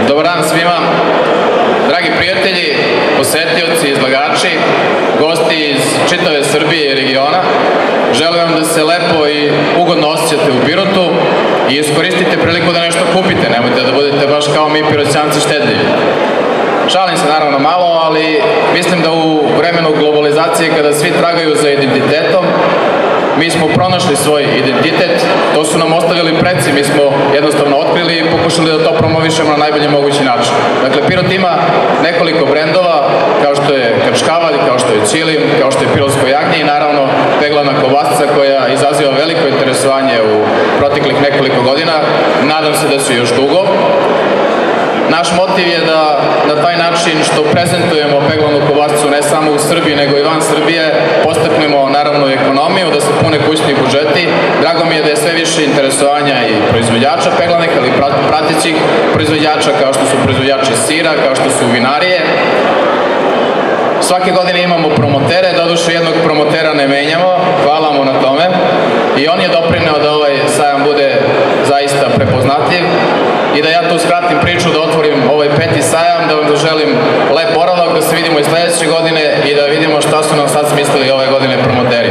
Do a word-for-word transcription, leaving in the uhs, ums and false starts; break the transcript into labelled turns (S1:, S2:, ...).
S1: Dobar dan svima, dragi prijatelji, posetioci, izlagači, gosti iz čitave Srbije i regiona. Želim vam da se lepo i ugodno osjećate u Pirotu i iskoristite priliku da nešto kupite, nemojte da budete baš kao mi Pirotčanci štedljivi. Šalim se naravno malo, ali mislim da u vremenu globalizacije kada svi tragaju za identitetom, mi smo pronašli svoj identitet, to su nam ostavili preci, mi smo jednostavno otkrili i pokušali da to promovišemo na najbolji mogući način. Dakle, Pirot ima nekoliko brendova, kao što je Krčkavalj, kao što je Ćilim, kao što je Pirotsko jagnje i naravno peglana kobasica koja izaziva veliko interesovanje u proteklih nekoliko godina, nadam se da su još dugo. Naš motiv je da na taj način što prezentujemo peglanu kobasicu ne samo u Srbiji nego i van Srbije postaknemo naravno ekonomiju, da se pune kućni budžeti. Drago mi je da je sve više interesovanja i proizvođača peglanih, ali i pratećih proizvođača kao što su proizvođači sira, kao što su vinarije. Svake godine imamo promotere, doduše jednog promotera ne menjamo, hvala mu na tome. I on je doprineo da ovaj sajam bude zaista prepoznatljiv i da ja tu skratim priču, da otvorim ovaj peti sajam, da vam zaželim lep boravak, da se vidimo i sledeće godine i da vidimo šta su nam sad smislili ove godine promoteri.